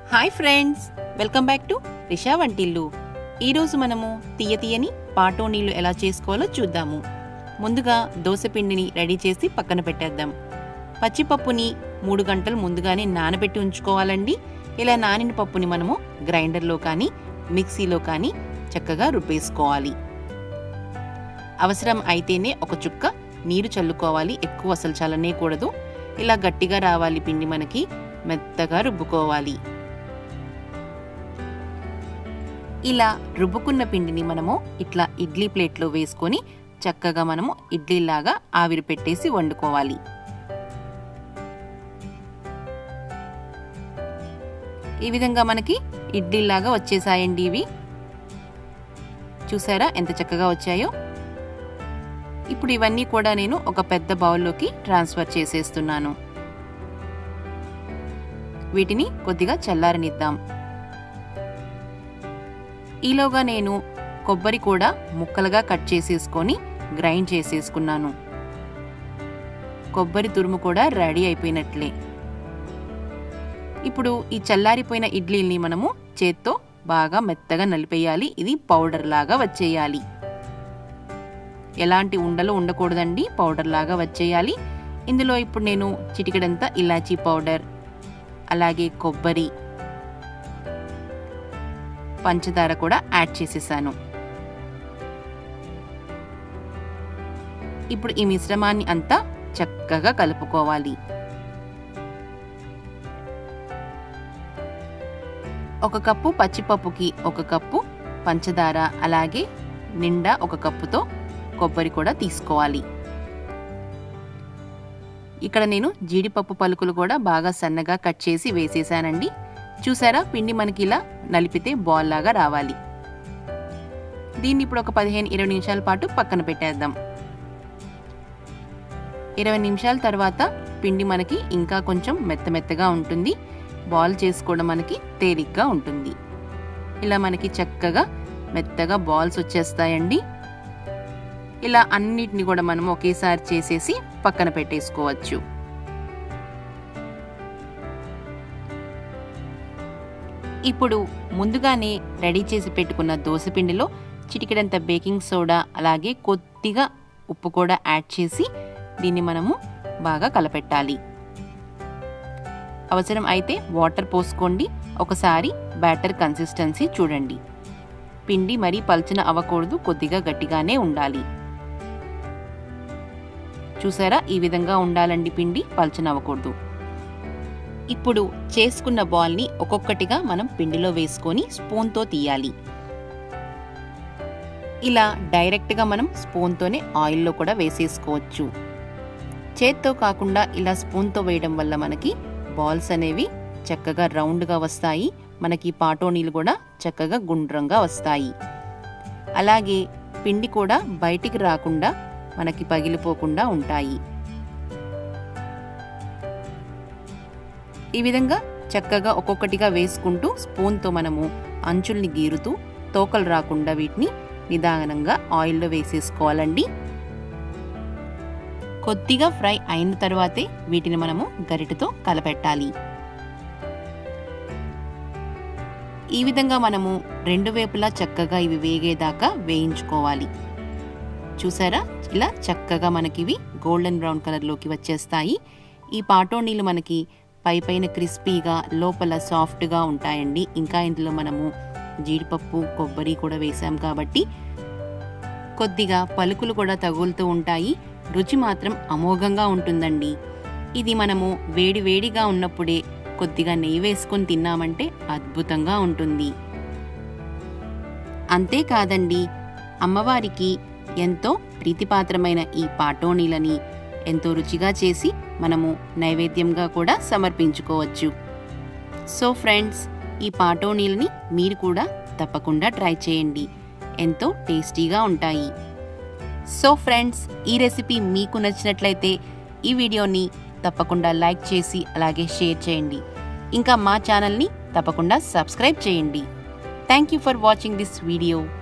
Hi friends, welcome back to Risha Vantillu. ఈరోజు మనము తీయని పాటోనీలు ఎలా చేసుకోవాలో చూద్దాము. ముందుగా దోస పిండిని రెడీ చేసి పక్కన పెట్టేద్దాం. పచ్చిపప్పుని 3 గంటలు ముందుగానే నానబెట్టి ఉంచుకోవాలండి. ఇలా నానిన పప్పుని మనము గ్రైండర్లో కానీ మిక్సీలో కానీ చక్కగా రుబ్బేసుకోవాలి. అవసరం అయితేనే ఒక చుక్క నీరు చల్లుకోవాలి, ఎక్కువ అసలు చల్లనేకూడదు. ఇలా గట్టిగా రావాలి పిండి, మనకి మెత్తగా రుబ్బుకోవాలి. ఇలా రుబ్బుకున్న పిండిని మనము ఇట్లా ఇడ్లీ ప్లేట్లో వేసుకొని చక్కగా మనము ఇడ్లీలాగా ఆవిరి పెట్టేసి వండుకోవాలి. ఈ విధంగా మనకి ఇడ్లీలాగా వచ్చేసాయండి. ఇవి చూసారా ఎంత చక్కగా వచ్చాయో. ఇప్పుడు ఇవన్నీ కూడా నేను ఒక పెద్ద బౌల్లోకి ట్రాన్స్ఫర్ చేసేస్తున్నాను. వీటిని కొద్దిగా చల్లారనిద్దాం. ఈలోగా నేను కొబ్బరి కూడా ముక్కలుగా కట్ చేసేసుకొని గ్రైండ్ చేసేసుకున్నాను. కొబ్బరి తురుము కూడా రెడీ అయిపోయినట్లే. ఇప్పుడు ఈ చల్లారిపోయిన ఇడ్లీని మనము చేత్తో బాగా మెత్తగా నలిపేయాలి. ఇది పౌడర్ లాగా వచ్చేయాలి. ఎలాంటి ఉండలు ఉండకూడదండి, పౌడర్ లాగా వచ్చేయాలి. ఇందులో ఇప్పుడు నేను చిటికెడంతా ఇలాచీ పౌడర్, అలాగే కొబ్బరి, పంచదార కూడా యాడ్ చేసేసాను. ఇప్పుడు ఈ మిశ్రమాన్ని అంతా చక్కగా కలుపుకోవాలి. ఒక కప్పు పచ్చిపప్పుకి 1 కప్పు పంచదార, అలాగే నిండా 1 కప్పుతో కొబ్బరి కూడా తీసుకోవాలి. ఇక్కడ నేను జీడిపప్పు పలుకులు కూడా బాగా సన్నగా కట్ చేసి వేసేసానండి. చూసారా, పిండి మనకి ఇలా నలిపితే బాల్ లాగా రావాలి. దీన్ని ఇప్పుడు ఒక 15-20 నిమిషాల పాటు పక్కన పెట్టేద్దాం. 20 నిమిషాల తర్వాత పిండి మనకి ఇంకా కొంచెం మెత్తగా ఉంటుంది. బాల్ చేసుకోవడం మనకి తేలిగ్గా ఉంటుంది. ఇలా మనకి చక్కగా మెత్తగా బాల్స్ వచ్చేస్తాయండి. ఇలా అన్నిటిని కూడా మనం ఒకేసారి చేసేసి పక్కన పెట్టేసుకోవచ్చు. ఇప్పుడు ముందుగానే రెడీ చేసి పెట్టుకున్న దోసపిండిలో చిటికెడంత బేకింగ్ సోడా, అలాగే కొద్దిగా ఉప్పు కూడా యాడ్ చేసి దీన్ని మనము బాగా కలపెట్టాలి. అవసరం అయితే వాటర్ పోసుకోండి. ఒకసారి బ్యాటర్ కన్సిస్టెన్సీ చూడండి. పిండి మరీ పల్చన అవ్వకూడదు, కొద్దిగా గట్టిగానే ఉండాలి. చూసారా, ఈ విధంగా ఉండాలండి పిండి, పల్చన అవ్వకూడదు. ఇప్పుడు చేసుకున్న బాల్ని ఒక్కొక్కటిగా మనం పిండిలో వేసుకొని స్పూన్తో తీయాలి. ఇలా డైరెక్ట్గా మనం స్పూన్తోనే ఆయిల్లో కూడా వేసేసుకోవచ్చు. చేత్తో కాకుండా ఇలా స్పూన్తో వేయడం వల్ల మనకి బాల్స్ అనేవి చక్కగా రౌండ్గా వస్తాయి. మనకి పాటోనీలు కూడా చక్కగా గుండ్రంగా వస్తాయి. అలాగే పిండి కూడా బయటికి రాకుండా మనకి పగిలిపోకుండా ఉంటాయి. ఈ విధంగా చక్కగా ఒక్కొక్కటిగా వేసుకుంటూ స్పూన్తో మనము అంచుల్ని గీరుతూ తోకలు రాకుండా వీటిని నిదానంగా ఆయిల్లో వేసేసుకోవాలండి. కొద్దిగా ఫ్రై అయిన తర్వాతే వీటిని మనము గరిటెతో కలపెట్టాలి. ఈ విధంగా మనము 2 వైపులా చక్కగా ఇవి వేగేదాకా వేయించుకోవాలి. చూసారా, ఇలా చక్కగా మనకి ఇవి గోల్డెన్ బ్రౌన్ కలర్లోకి వచ్చేస్తాయి. ఈ పాటోనీలు మనకి పైన క్రిస్పీగా, లోపల సాఫ్ట్గా ఉంటాయండి. ఇంకా ఇందులో మనము జీడిపప్పు, కొబ్బరి కూడా వేసాం కాబట్టి కొద్దిగా పలుకులు కూడా తగులుతూ ఉంటాయి. రుచి మాత్రం అమోఘంగా ఉంటుందండి. ఇది మనము వేడిగా ఉన్నప్పుడే కొద్దిగా నెయ్యి వేసుకొని తిన్నామంటే అద్భుతంగా ఉంటుంది. అంతేకాదండి, అమ్మవారికి ఎంతో ప్రీతిపాత్రమైన ఈ పాటోనీలని ఎంతో రుచిగా చేసి మనము నైవేద్యంగా కూడా సమర్పించుకోవచ్చు. సో ఫ్రెండ్స్, ఈ పాటోనీలని మీరు కూడా తప్పకుండా ట్రై చేయండి. ఎంతో టేస్టీగా ఉంటాయి. సో ఫ్రెండ్స్, ఈ రెసిపీ మీకు నచ్చినట్లయితే ఈ వీడియోని తప్పకుండా లైక్ చేసి అలాగే షేర్ చేయండి. ఇంకా మా ఛానల్ని తప్పకుండా సబ్స్క్రైబ్ చేయండి. Thank you for watching this video.